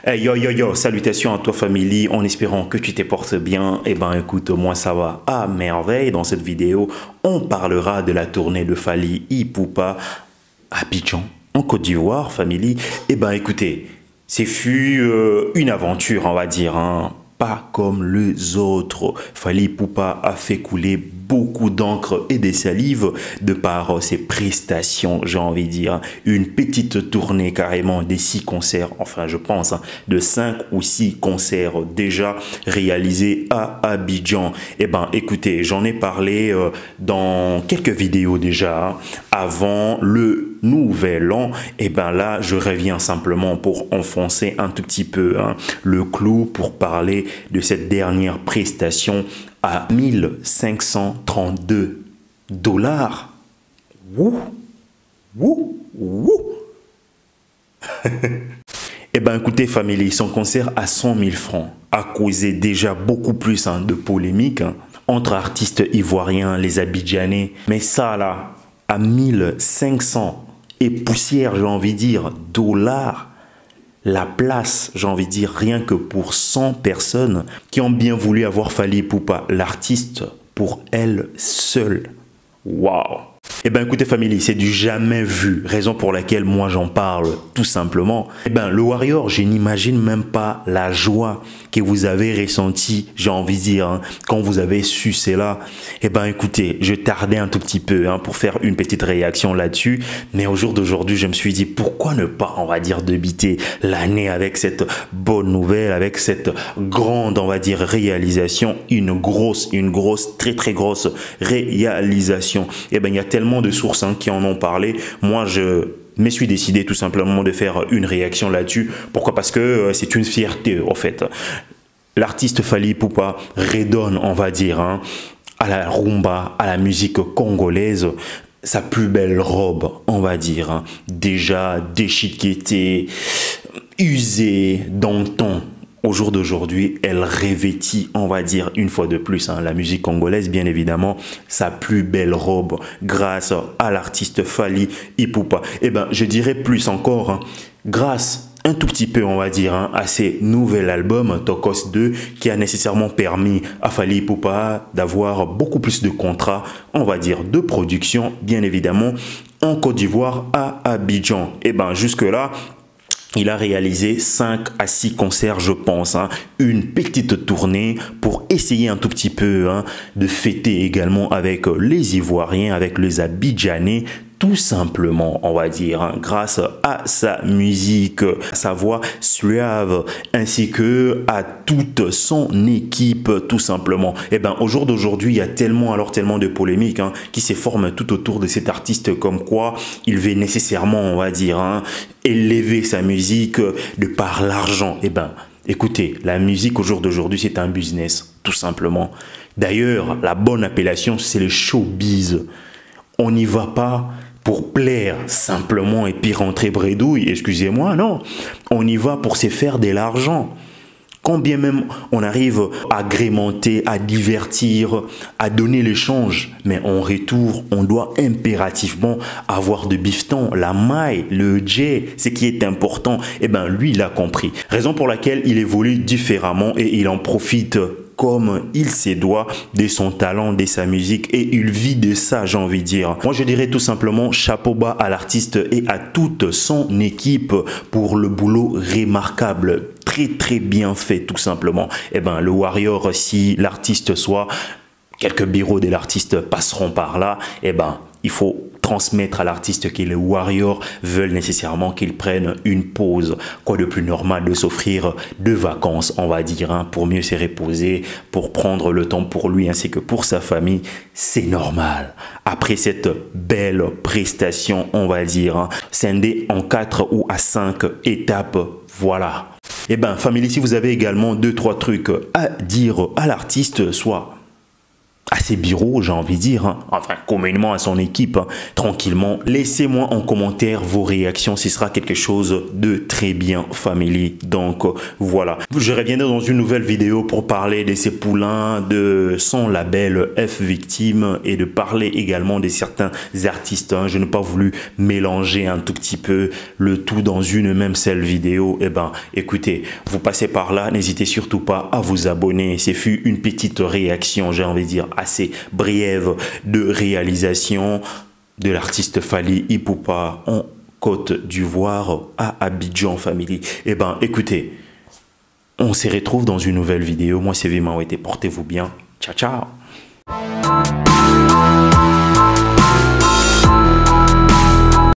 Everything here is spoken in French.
Hey, yo yo yo, salutations à toi famille, en espérant que tu te portes bien. Eh ben écoute, moi ça va à merveille. Dans cette vidéo, on parlera de la tournée de Fally Ipupa à Abidjan, en Côte d'Ivoire, famille. Eh ben écoutez, c'est fut une aventure, on va dire, hein. Pas comme les autres. Fally Ipupa a fait couler beaucoup d'encre et des salives de par ses prestations, j'ai envie de dire. Une petite tournée carrément des 6 concerts, enfin je pense, hein, de 5 ou 6 concerts déjà réalisés à Abidjan. Eh ben écoutez, j'en ai parlé dans quelques vidéos déjà, hein, avant le nouvel an. Et ben là, je reviens simplement pour enfoncer un tout petit peu, hein, le clou pour parler de cette dernière prestation à 1532 $. Wouh, wouh, wouh. Eh ben écoutez famille, son concert à 100 000 francs a causé déjà beaucoup plus, hein, de polémiques, hein, entre artistes ivoiriens, les Abidjanais. Mais ça là, à 1500 et poussière, j'ai envie de dire, $, la place, j'ai envie de dire, rien que pour 100 personnes qui ont bien voulu avoir Fally Ipupa, l'artiste, pour elle seule. Waouh! Eh bien écoutez famille, c'est du jamais vu, raison pour laquelle moi j'en parle tout simplement. Eh bien le Warrior, je n'imagine même pas la joie que vous avez ressentie, j'ai envie de dire, hein, quand vous avez su cela. Eh bien écoutez, je tardais un tout petit peu, hein, pour faire une petite réaction là-dessus, mais au jour d'aujourd'hui je me suis dit pourquoi ne pas, on va dire, débiter l'année avec cette bonne nouvelle, avec cette grande, on va dire, réalisation, une grosse, très grosse réalisation. Eh bien il y a tellement de sources, hein, qui en ont parlé. Moi je me suis décidé tout simplement de faire une réaction là-dessus. Pourquoi? Parce que c'est une fierté en fait. L'artiste Fally Ipupa redonne, on va dire, hein, à la rumba, à la musique congolaise, sa plus belle robe, on va dire, hein, déjà déchiquetée, usée dans le temps. Au jour d'aujourd'hui, elle revêtit, on va dire, une fois de plus, hein, la musique congolaise, bien évidemment, sa plus belle robe grâce à l'artiste Fally Ipupa. Eh bien, je dirais plus encore, hein, grâce un tout petit peu, on va dire, hein, à ces nouvel album Tokos 2 qui a nécessairement permis à Fally Ipupa d'avoir beaucoup plus de contrats, on va dire, de production, bien évidemment, en Côte d'Ivoire à Abidjan. Eh bien, jusque-là, il a réalisé 5 à 6 concerts, je pense, hein, une petite tournée pour essayer un tout petit peu, hein, de fêter également avec les Ivoiriens, avec les Abidjanais, tout simplement, on va dire, hein, grâce à sa musique, à sa voix suave, ainsi que à toute son équipe, tout simplement. Et ben, au jour d'aujourd'hui, il y a tellement de polémiques, hein, qui se forment tout autour de cet artiste, comme quoi il veut nécessairement, on va dire, hein, élever sa musique de par l'argent. Et ben, écoutez, la musique au jour d'aujourd'hui, c'est un business, tout simplement. D'ailleurs, la bonne appellation, c'est le showbiz. On n'y va pas pour plaire simplement et puis rentrer bredouille, excusez-moi, non. On y va pour se faire de l'argent. Quand bien même on arrive à agrémenter, à divertir, à donner l'échange, mais en retour, on doit impérativement avoir de bifton, la maille, le jet, ce qui est important. Eh bien, lui, il a compris. Raison pour laquelle il évolue différemment et il en profite comme il se doit de son talent, de sa musique, et il vit de ça, j'ai envie de dire. Moi, je dirais tout simplement chapeau bas à l'artiste et à toute son équipe pour le boulot remarquable, très bien fait, tout simplement. Eh ben, le Warrior, si l'artiste soit, quelques bureaux de l'artiste passeront par là, eh ben, il faut transmettre à l'artiste que les Warriors veulent nécessairement qu'il prenne une pause. Quoi de plus normal de s'offrir 2 vacances, on va dire, hein, pour mieux se reposer, pour prendre le temps pour lui ainsi que pour sa famille. C'est normal. Après cette belle prestation, on va dire, hein, scindée en 4 ou à 5 étapes, voilà. Eh bien, famille, si vous avez également 2-3 trucs à dire à l'artiste, soit à ses bureaux, j'ai envie de dire, hein. Enfin communément à son équipe, hein, tranquillement. Laissez-moi en commentaire vos réactions, ce sera quelque chose de très bien Family. Donc voilà, je reviendrai dans une nouvelle vidéo pour parler de ces poulains, de son label F Victime et de parler également de certains artistes, hein. Je n'ai pas voulu mélanger un tout petit peu le tout dans une même seule vidéo. Eh ben écoutez, vous passez par là, n'hésitez surtout pas à vous abonner. C'est fut une petite réaction, j'ai envie de dire assez brève, de réalisation de l'artiste Fally Ipupa en Côte d'Ivoire à Abidjan Family. Eh ben écoutez, on se retrouve dans une nouvelle vidéo. Moi c'est Vimawete, portez-vous bien. Ciao ciao.